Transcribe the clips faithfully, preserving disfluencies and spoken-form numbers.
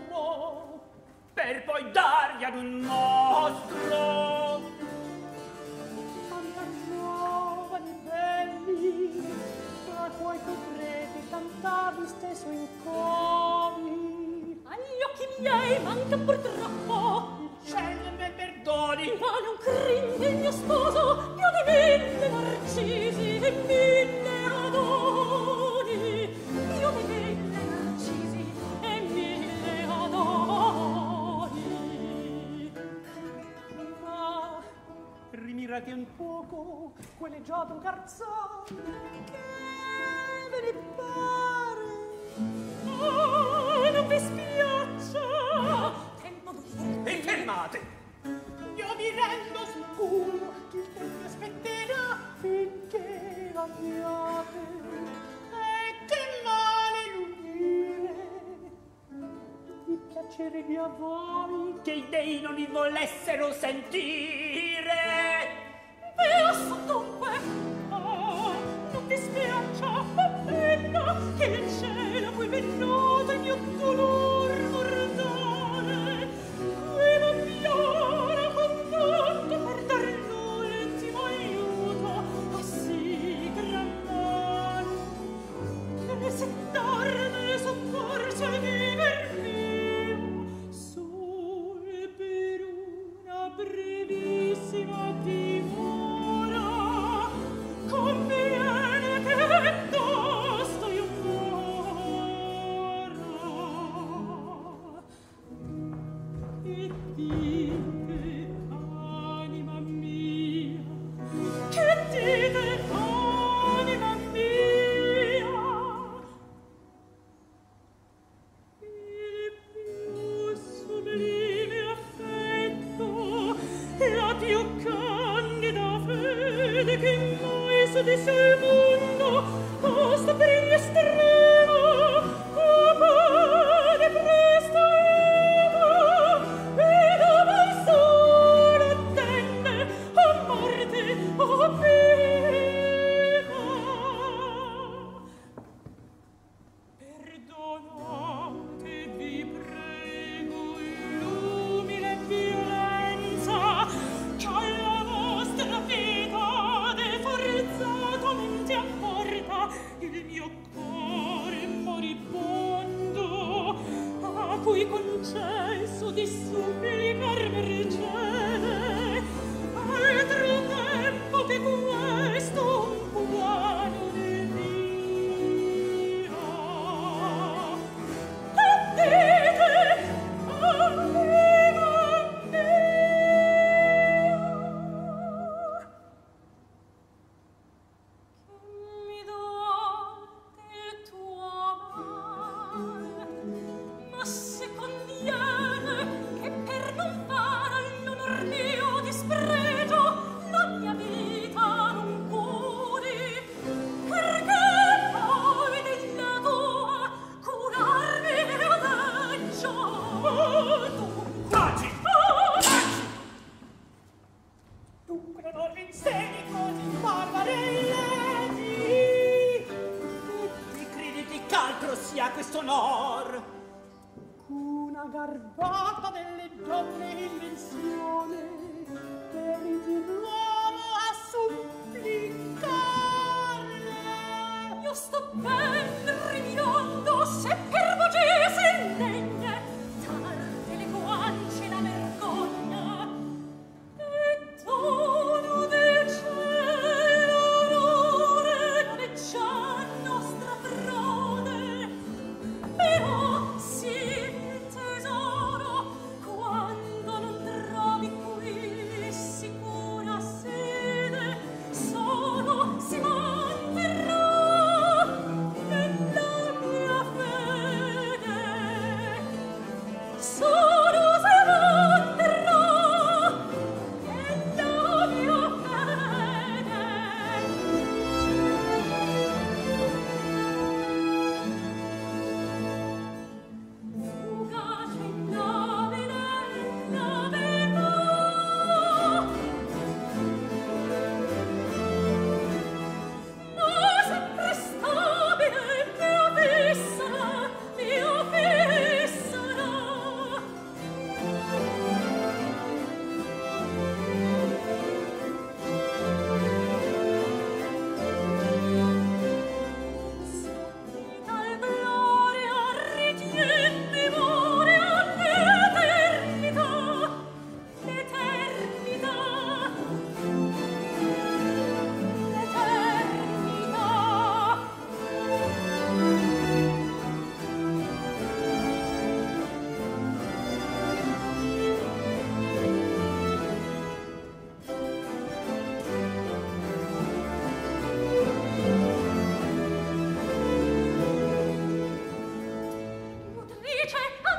mostro, per poi dargli ad un mostro. Tanta giovani belli, tra cui potrete cantarvi stesso in cori. Agli occhi miei manca purtroppo, il cielo me perdoni, ma non crindi il mio sposo più di mille narcisi e mille adoni, più di mille narcisi e mille adoni. Ma rimirate un poco quelle giovane garzone che ve ne pare. Oh, non vi spiaccia, tempo d'udire. E fermate! Io vi rendo sicuro che il tempo aspetterà finché l'abbiate. E che male l'udire! Vi piacerebbe a voi che i dei non li volessero sentire? Beasso dunque, oh, non vi spiaccia, appena che il cielo cui ben noto il mio dolor mortale, qui m'avviara condotto per dar l'ultimo aiuto a sì gran mano, che se darne soccorso al viver mio sul per una brevissima dimora conviene che tosto io mora. E dite, anima mia, che dite, anima mia, il più sublime affetto, la più candida fede che mai sudisse il mondo, posta per il mio estremo, oh pane presto ego, e dove il sole attende, oh morte, oh pena. Perdonate, vi prego, l'umile violenza che alla vostra vita deforzatamente apporta il mio cuore moribondo, a cui concesso di supplicar mercede, altro tempo che questo un buono ne dia. E dite, anima mia, mi dote il tuo amor, ma se conviene che per non fare all'onor mio dispregio la mia vita non curi, perché poi della tua curarmi adeggio. Taci! Oh, Dunque non vi insegni così barbarelle di tutti credete ch'altro sia questo onor. Una garbata delle donne invenzione per il l'uomo a supplicarle. io sto ben rimirando se per vocese indegne tarte le guance la vergogna e dono del cielo l'onore non è già nostra frode, però sì tesoro quando non trovi qui sicura sede solo si manterrà nella mia fede.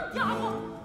andiamo